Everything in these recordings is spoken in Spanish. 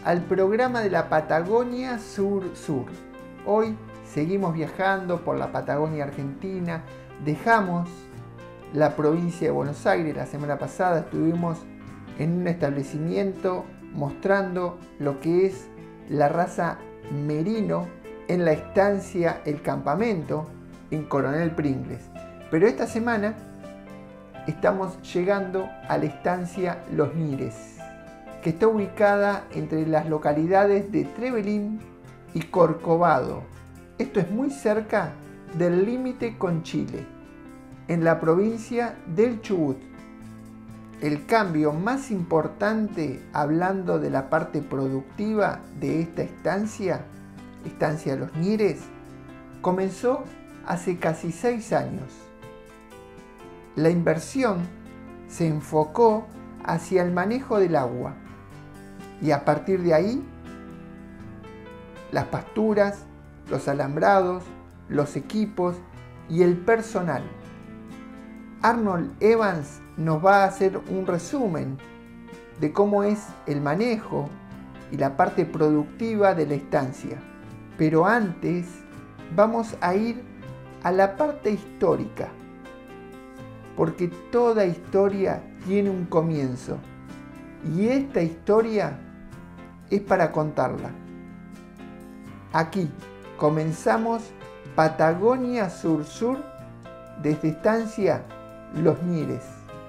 al programa de la Patagonia Sur-Sur. Hoy seguimos viajando por la Patagonia Argentina, dejamos la provincia de Buenos Aires. La semana pasada estuvimos en un establecimiento mostrando lo que es la raza merino en la estancia El Campamento en Coronel Pringles. Pero esta semana estamos llegando a la estancia Los Nires, que está ubicada entre las localidades de Trevelin y Corcovado. Esto es muy cerca del límite con Chile, en la provincia del Chubut. El cambio más importante, hablando de la parte productiva de esta estancia Los Nires, comenzó hace casi 6 años. La inversión se enfocó hacia el manejo del agua y a partir de ahí las pasturas, los alambrados, los equipos y el personal. Arnold Evans nos va a hacer un resumen de cómo es el manejo y la parte productiva de la estancia. Pero antes vamos a ir a la parte histórica, porque toda historia tiene un comienzo y esta historia es para contarla. Aquí comenzamos Patagonia Sur-Sur desde estancia Los Nires.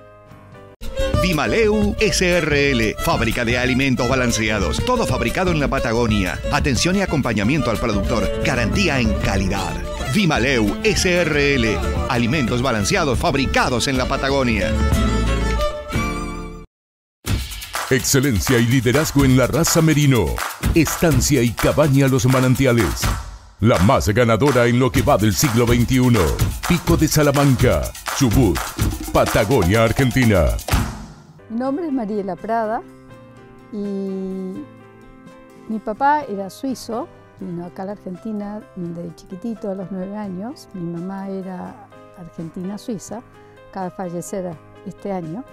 Vimaleu SRL, fábrica de alimentos balanceados, todo fabricado en la Patagonia. Atención y acompañamiento al productor, garantía en calidad. Vimaleu SRL, alimentos balanceados fabricados en la Patagonia. Excelencia y liderazgo en la raza merino. Estancia y Cabaña Los Manantiales. La más ganadora en lo que va del siglo XXI. Pico de Salamanca, Chubut, Patagonia, Argentina. Mi nombre es Mariela Prada y mi papá era suizo, vino acá a la Argentina de chiquitito a los 9 años. Mi mamá era argentina-suiza, acaba de fallecer este año.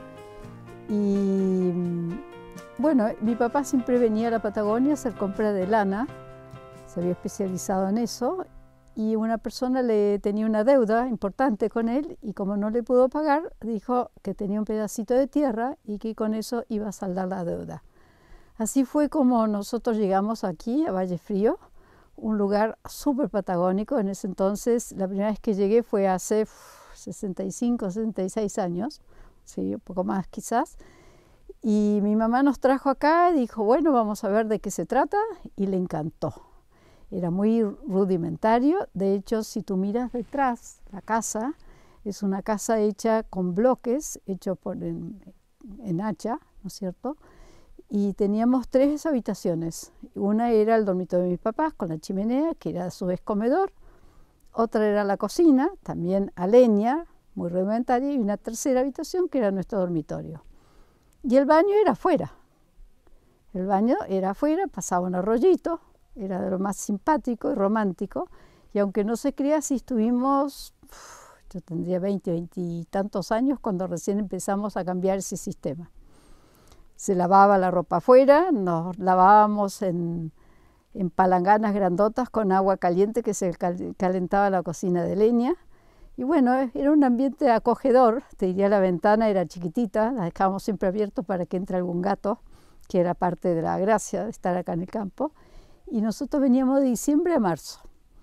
Y bueno, mi papá siempre venía a la Patagonia a hacer compra de lana, se había especializado en eso, y una persona le tenía una deuda importante con él y como no le pudo pagar, dijo que tenía un pedacito de tierra y que con eso iba a saldar la deuda. Así fue como nosotros llegamos aquí a Valle Frío, un lugar súper patagónico. En ese entonces, la primera vez que llegué fue hace 65, 66 años, sí, un poco más quizás. Y mi mamá nos trajo acá y dijo, bueno, vamos a ver de qué se trata, y le encantó. Era muy rudimentario. De hecho, si tú miras detrás, la casa es una casa hecha con bloques, hecho en hacha, ¿no es cierto? Y teníamos 3 habitaciones. Una era el dormitorio de mis papás, con la chimenea, que era a su vez comedor. Otra era la cocina, también a leña, muy rudimentaria. Y una tercera habitación, que era nuestro dormitorio. Y el baño era afuera. El baño era afuera, pasaba un arroyito. Era de lo más simpático y romántico, y aunque no se crea, sí estuvimos, yo tendría 20 y tantos años cuando recién empezamos a cambiar ese sistema. Se lavaba la ropa afuera, nos lavábamos en palanganas grandotas con agua caliente que se calentaba la cocina de leña, y bueno, era un ambiente acogedor. Te diría, la ventana era chiquitita, la dejábamos siempre abierta para que entre algún gato, que era parte de la gracia de estar acá en el campo. Y nosotros veníamos de diciembre a marzo.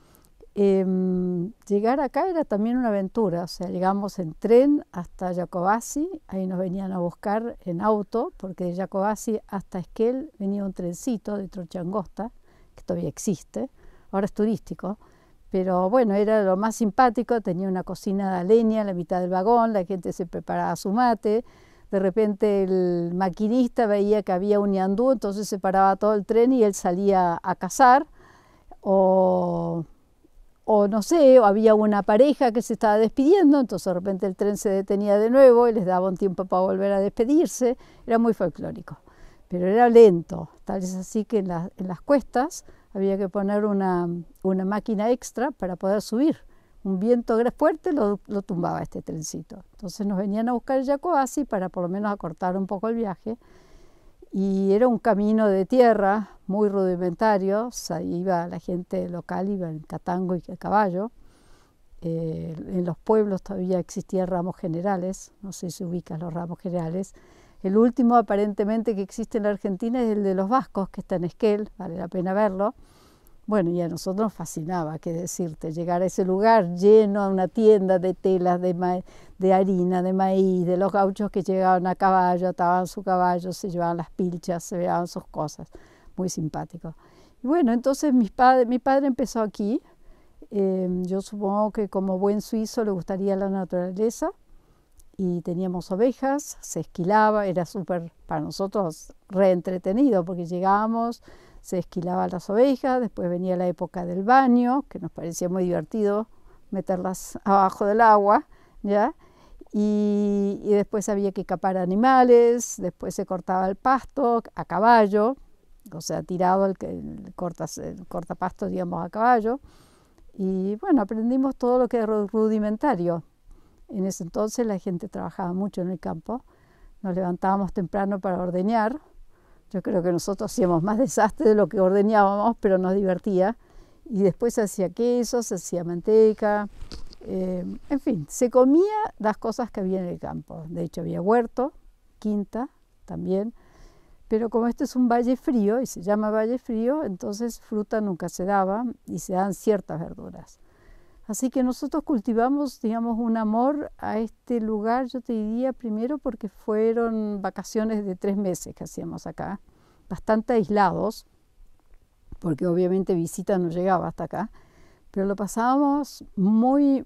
Llegar acá era también una aventura, o sea, llegamos en tren hasta Jacobasi, ahí nos venían a buscar en auto, porque de Jacobasi hasta Esquel venía un trencito de trocha angosta, que todavía existe, ahora es turístico, pero bueno, era lo más simpático. Tenía una cocina de leña en la mitad del vagón, la gente se preparaba su mate. De repente el maquinista veía que había un ñandú, entonces se paraba todo el tren y él salía a cazar, o no sé, o había una pareja que se estaba despidiendo, entonces de repente el tren se detenía de nuevo y les daba un tiempo para volver a despedirse. Era muy folclórico, pero era lento, tal es así que en las cuestas había que poner una máquina extra para poder subir. Un viento fuerte lo tumbaba este trencito. Entonces nos venían a buscar el Jacobasi para por lo menos acortar un poco el viaje. y era un camino de tierra muy rudimentario. O sea, iba la gente local, iba en catango y a caballo. En los pueblos todavía existían ramos generales, no sé si ubicas los ramos generales. El último aparentemente que existe en la Argentina es el de los vascos, que está en Esquel, vale la pena verlo. Bueno, y a nosotros nos fascinaba, qué decirte, llegar a ese lugar lleno a una tienda de telas, de harina, de maíz, de los gauchos que llegaban a caballo, ataban su caballo, se llevaban las pilchas, se llevaban sus cosas, muy simpático. Y bueno, entonces mi padre empezó aquí. Yo supongo que como buen suizo le gustaría la naturaleza, y teníamos ovejas, se esquilaba, era súper para nosotros re entretenido, porque llegábamos, se esquilaban las ovejas, después venía la época del baño, que nos parecía muy divertido meterlas abajo del agua, ¿ya? Y después había que capar animales, después se cortaba el pasto a caballo, o sea, tirado el cortapasto, digamos, a caballo. Y bueno, aprendimos todo lo que era rudimentario. En ese entonces la gente trabajaba mucho en el campo, nos levantábamos temprano para ordeñar. Yo creo que nosotros hacíamos más desastre de lo que ordeñábamos, pero nos divertía. Y después se hacía queso, se hacía manteca, en fin, se comía las cosas que había en el campo. De hecho había huerto, quinta también, pero como este es un valle frío y se llama valle frío, entonces fruta nunca se daba y se dan ciertas verduras. Así que nosotros cultivamos, digamos, un amor a este lugar, yo te diría primero porque fueron vacaciones de 3 meses que hacíamos acá, bastante aislados, porque obviamente visita no llegaba hasta acá, pero lo pasábamos muy,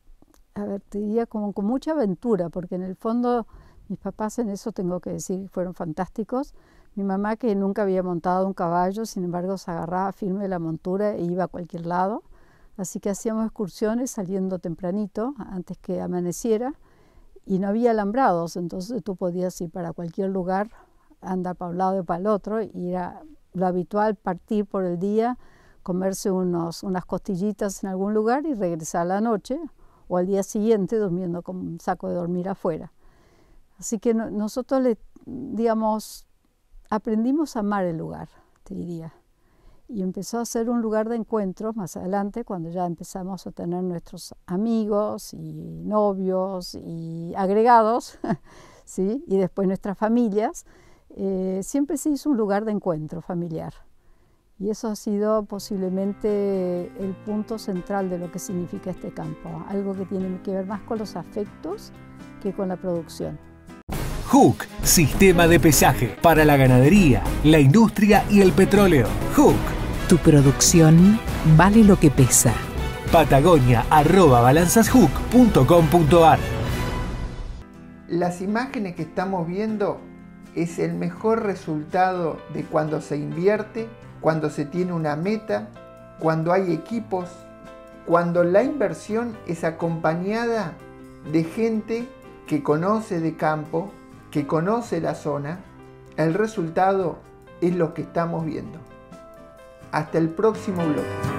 te diría como con mucha aventura, porque en el fondo mis papás en eso tengo que decir fueron fantásticos. Mi mamá, que nunca había montado un caballo, sin embargo se agarraba firme de la montura e iba a cualquier lado. Así que hacíamos excursiones saliendo tempranito, antes que amaneciera, y no había alambrados, entonces tú podías ir para cualquier lugar, andar para un lado y para el otro, y era lo habitual partir por el día, comerse unas costillitas en algún lugar y regresar a la noche, o al día siguiente durmiendo con un saco de dormir afuera. Así que nosotros, digamos, aprendimos a amar el lugar, te diría. Y empezó a ser un lugar de encuentros más adelante, cuando ya empezamos a tener nuestros amigos y novios y agregados, ¿sí? Y después nuestras familias. Siempre se hizo un lugar de encuentro familiar. Y eso ha sido posiblemente el punto central de lo que significa este campo, algo que tiene que ver más con los afectos que con la producción. Hook, sistema de pesaje para la ganadería, la industria y el petróleo. Hook. Tu producción vale lo que pesa. Patagonia@balanzashook.com.ar. Las imágenes que estamos viendo es el mejor resultado de cuando se invierte, cuando se tiene una meta, cuando hay equipos, cuando la inversión es acompañada de gente que conoce de campo, que conoce la zona. El resultado es lo que estamos viendo. Hasta el próximo bloque.